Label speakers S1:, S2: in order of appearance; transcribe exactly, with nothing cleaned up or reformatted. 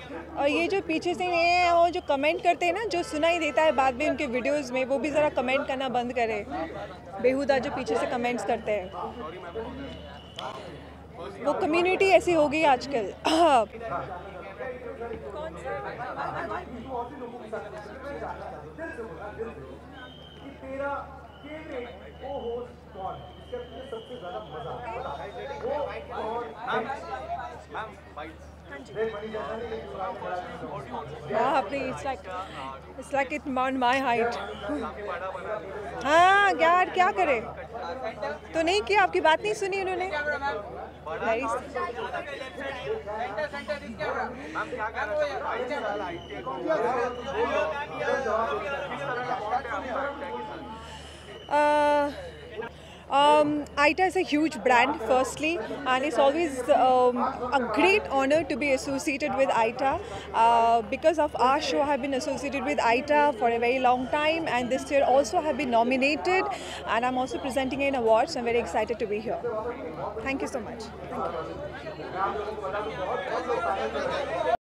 S1: और ये जो पीछे से ये हैं वो जो कमेंट करते हैं ना, जो सुनाई देता है बाद में उनके वीडियोस में, वो भी ज़रा कमेंट करना बंद करें। बेहुदा जो पीछे से कमेंट्स करते हैं, वो कम्युनिटी ऐसी हो गई आजकल। Yeah, please. It's like it's like it on my height. हाँ यार, क्या करे, तो नहीं किया, आपकी बात नहीं सुनी उन्होंने। Uh, Um, I T A is a huge brand, firstly, and it's always um, a great honor to be associated with I T A. Uh, because of our show, I have been associated with I T A for a very long time, and this year also have been nominated, and I'm also presenting an award, so I'm very excited to be here. Thank you so much. Thank you.